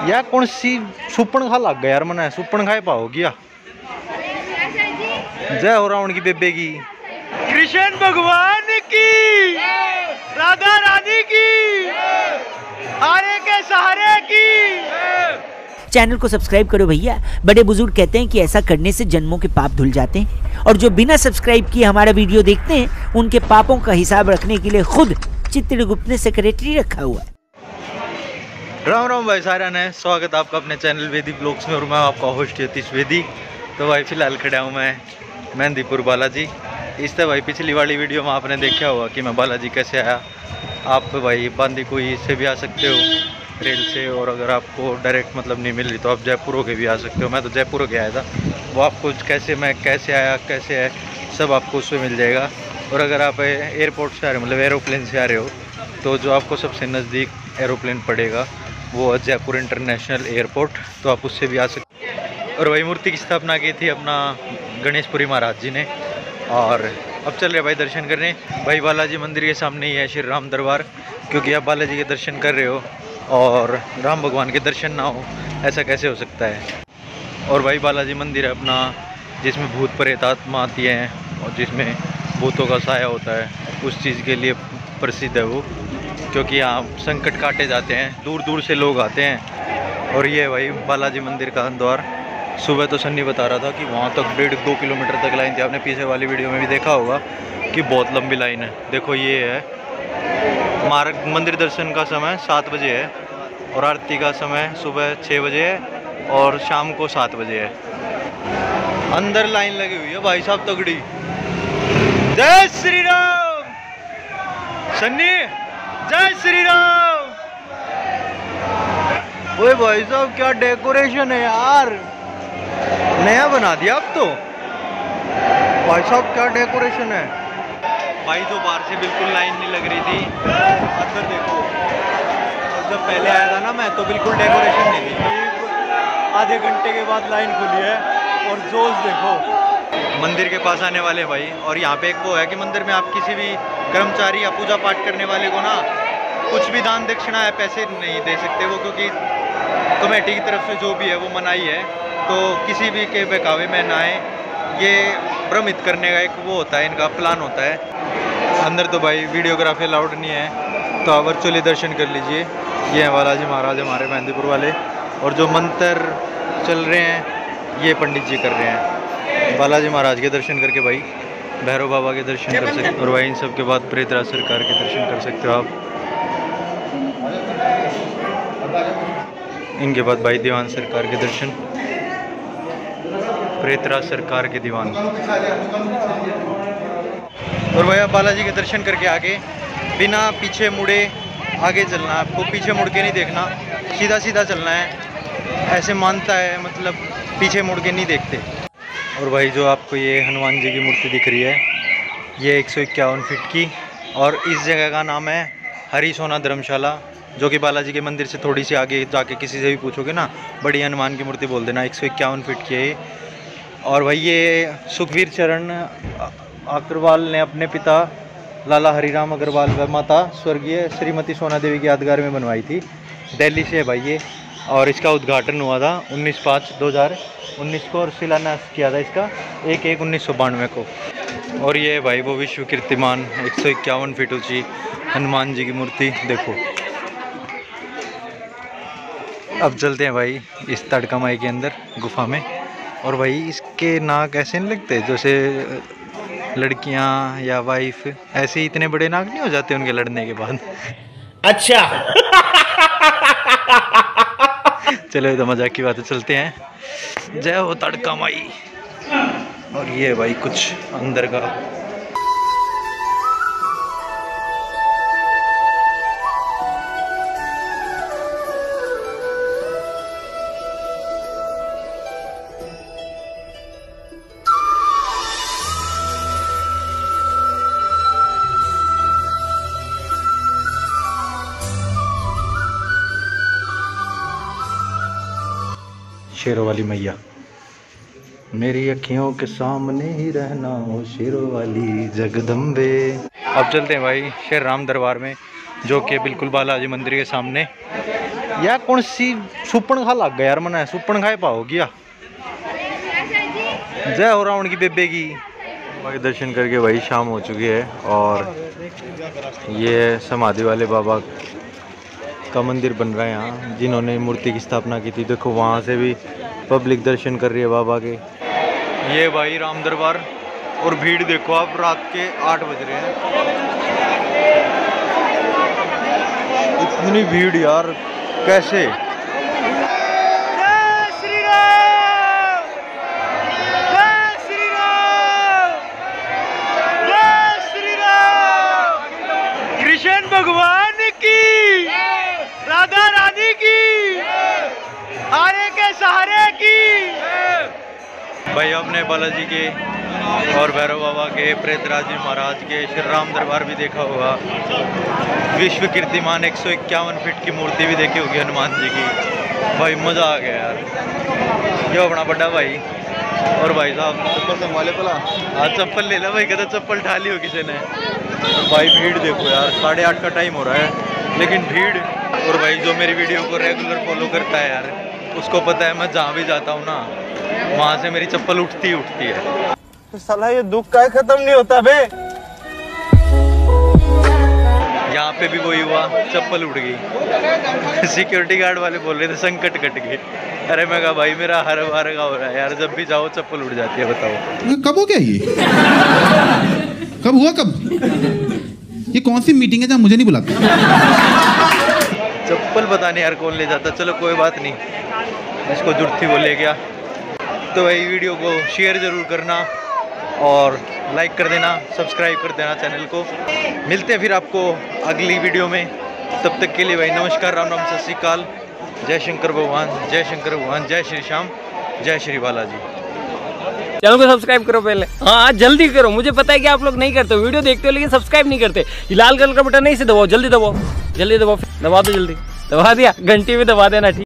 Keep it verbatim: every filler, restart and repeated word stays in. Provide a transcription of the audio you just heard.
यार कौन सी सुपन खा लग गया यार, मना सुपन खाए पाओगी या जय हो रावण की बेबे की, कृष्ण भगवान की, राधा रानी की, आरे के सहारे की। चैनल को सब्सक्राइब करो भैया। बड़े बुजुर्ग कहते हैं कि ऐसा करने से जन्मों के पाप धुल जाते हैं, और जो बिना सब्सक्राइब किए हमारा वीडियो देखते हैं उनके पापों का हिसाब रखने के लिए खुद चित्रगुप्त ने सेक्रेटरी रखा हुआ है। राम राम भाई सारा ने स्वागत है आपका अपने चैनल वेदी ब्लॉग्स में, और मैं आपका होस्ट यतीश वेदी। तो भाई फिलहाल खड़ा हूँ मैं मेहंदीपुर बालाजी। इस तरह भाई पिछली वाली वीडियो में आपने देखा होगा कि मैं बालाजी कैसे आया। आप भाई बांदीकुई से भी आ सकते हो रेल से, और अगर आपको डायरेक्ट मतलब नहीं मिल रही तो आप जयपुर होके भी आ सकते हो। मैं तो जयपुर होके आया था, वो आपको कैसे मैं कैसे आया कैसे है सब आपको उसमें मिल जाएगा। और अगर आप एयरपोर्ट से आ रहे हो मतलब एरोप्लेन से आ रहे हो तो जो आपको सबसे नज़दीक एरोप्लेन पड़ेगा वो जयपुर इंटरनेशनल एयरपोर्ट, तो आप उससे भी आ सकते हैं। और वही मूर्ति की स्थापना की थी अपना गणेशपुरी महाराज जी ने। और अब चल रहे भाई दर्शन करने। भाई बालाजी मंदिर के सामने ही है श्री राम दरबार, क्योंकि आप बालाजी के दर्शन कर रहे हो और राम भगवान के दर्शन ना हो ऐसा कैसे हो सकता है। और भाई बालाजी मंदिर है अपना जिसमें भूत प्रेत आत्मा आती हैं और जिसमें भूतों का साया होता है, उस चीज़ के लिए प्रसिद्ध है वो, क्योंकि यहाँ संकट काटे जाते हैं, दूर दूर से लोग आते हैं। और ये भाई बालाजी मंदिर का द्वार। सुबह तो सन्नी बता रहा था कि वहाँ तक डेढ़ दो किलोमीटर तक लाइन थी, आपने पीछे वाली वीडियो में भी देखा होगा कि बहुत लंबी लाइन है। देखो ये है मार्ग। मंदिर दर्शन का समय सात बजे है और आरती का समय सुबह छः बजे है और शाम को सात बजे है। अंदर लाइन लगी हुई है भाई साहब तगड़ी। जय श्री राम सन्नी, जय श्री राम। ओए भाई साहब क्या डेकोरेशन है यार, नया बना दिया अब तो। भाई साहब क्या डेकोरेशन है भाई। जो बाहर से बिल्कुल लाइन नहीं लग रही थी, अंदर देखो। और जब पहले आया था ना मैं तो बिल्कुल डेकोरेशन नहीं थी। आधे घंटे के बाद लाइन खुली है और जोश देखो। मंदिर के पास आने वाले भाई, और यहाँ पे एक वो है कि मंदिर में आप किसी भी कर्मचारी या पूजा पाठ करने वाले को ना कुछ भी दान दक्षिणा है पैसे नहीं दे सकते वो, क्योंकि कमेटी की तरफ से जो भी है वो मनाही है। तो किसी भी के बहकावे में ना आए, ये भ्रमित करने का एक वो होता है, इनका प्लान होता है। अंदर तो भाई वीडियोग्राफी अलाउड नहीं है, तो आप वर्चुअली दर्शन कर लीजिए। ये है बालाजी महाराज हमारे मेहंदीपुर वाले, और जो मंत्र चल रहे हैं ये पंडित जी कर रहे हैं। बालाजी महाराज के दर्शन करके भाई भैरव बाबा के दर्शन कर सकते हो, और भाई इन सब के बाद प्रेतराज सरकार के दर्शन कर सकते हो आप। इनके बाद भाई दीवान सरकार के दर्शन, प्रेतराज सरकार के दीवान। और भाई आप बालाजी के दर्शन करके आगे बिना पीछे मुड़े आगे चलना है आपको, पीछे मुड़ के नहीं देखना, सीधा सीधा चलना है। ऐसे मानता है मतलब पीछे मुड़ के नहीं देखते। और भाई जो आपको ये हनुमान जी की मूर्ति दिख रही है ये एक सौ इक्यावन फीट की, और इस जगह का नाम है हरी सोना धर्मशाला, जो कि बालाजी के मंदिर से थोड़ी सी आगे जाके किसी से भी पूछोगे ना बड़ी हनुमान की मूर्ति बोल देना। एक सौ इक्यावन फीट की है। और भाई ये सुखवीर चरण अग्रवाल ने अपने पिता लाला हरिराम अग्रवाल व माता स्वर्गीय श्रीमती सोना देवी की यादगार में बनवाई थी। दिल्ली से है भाई ये, और इसका उद्घाटन हुआ था उन्नीस पाँच दो हज़ार उन्नीस को, और शिलान्यास किया था इसका एक एक उन्नीस सौ बानवे को। और ये भाई वो विश्व कीर्तिमान एक सौ इक्यावन फीट ऊँची हनुमान जी की मूर्ति देखो। अब चलते हैं भाई इस तड़का माई के अंदर गुफा में। और भाई इसके नाक ऐसे नहीं लगते जैसे लड़कियां या वाइफ, ऐसे इतने बड़े नाक नहीं हो जाते उनके लड़ने के बाद। अच्छा चलो ये तो मजाक की बात है, चलते हैं। जय हो तड़का माई। और ये भाई कुछ अंदर का शेरों वाली मैया, मेरी अखियों के सामने ही रहना हो शेरों वाली जगदम्बे। अब चलते हैं भाई श्री राम दरबार में, जो कि बिल्कुल बालाजी मंदिर के सामने यार कौन सी सुपन खा लग गया यार मना सुपन खाए पाओ गया। जय हो रावण की बेबे की। बाबा के दर्शन करके भाई शाम हो चुकी है और ये समाधि वाले बाबा का मंदिर बन रहा है यहाँ, जिन्होंने मूर्ति की स्थापना की थी। देखो वहाँ से भी पब्लिक दर्शन कर रही है बाबा के। ये भाई राम दरबार और भीड़ देखो आप, रात के आठ बज रहे हैं, इतनी भीड़ यार कैसे। कृष्ण भगवान की, राधा रानी की, आरे के सहारे की। भाई अपने बालाजी के और भैरव बाबा के, प्रेतराज जी महाराज के, श्री राम दरबार भी देखा होगा। विश्व कीर्तिमान एक सौ इक्यावन फीट की मूर्ति भी देखी होगी हनुमान जी की। भाई मज़ा आ गया यार। ये अपना बड़ा भाई और भाई साहब चप्पल संभाले पला, आज चप्पल ले ला भाई, कहता चप्पल ढाली हो किसी ने। तो भाई भीड़ देखो यार, साढ़े आठ का टाइम हो रहा है लेकिन भीड़। और भाई जो मेरी वीडियो को रेगुलर फॉलो करता है यार, उसको पता है मैं जहाँ भी जाता हूँ ना, वहाँ से मेरी चप्पल उठती ही उठती है। तो साला ये दुख का खत्म नहीं होता बे। यहाँ पे भी वही हुआ, चप्पल उड़ गई। सिक्योरिटी गार्ड वाले बोल रहे थे संकट कट गए। अरे मैं कहा भाई मेरा हर बार का हो रहा है यार, जब भी जाओ चप्पल उड़ जाती है। बताओ कब हो गया ये? कब हुआ? कब? ये कौन सी मीटिंग है जहाँ मुझे नहीं बुलाते? चप्पल पता नहीं यार कौन ले जाता। चलो कोई बात नहीं, जिसको जरूरत थी वो ले गया। तो भाई वीडियो को शेयर ज़रूर करना और लाइक कर देना, सब्सक्राइब कर देना चैनल को। मिलते हैं फिर आपको अगली वीडियो में। तब तक के लिए भाई नमस्कार, राम राम, सत श्री अकाल, जय शंकर भगवान, जय शंकर भगवान, जय श्री श्याम, जय श्री बालाजी। चैनल को सब्सक्राइब करो पहले, हाँ जल्दी करो। मुझे पता है कि आप लोग नहीं करते, वीडियो देखते हो लेकिन सब्सक्राइब नहीं करते। लाल कलर का बटन नहीं से दबाओ, जल्दी दबाओ, जल्दी दबाओ, दबा दो, जल्दी दबा दिया, घंटी भी दबा देना। ठीक।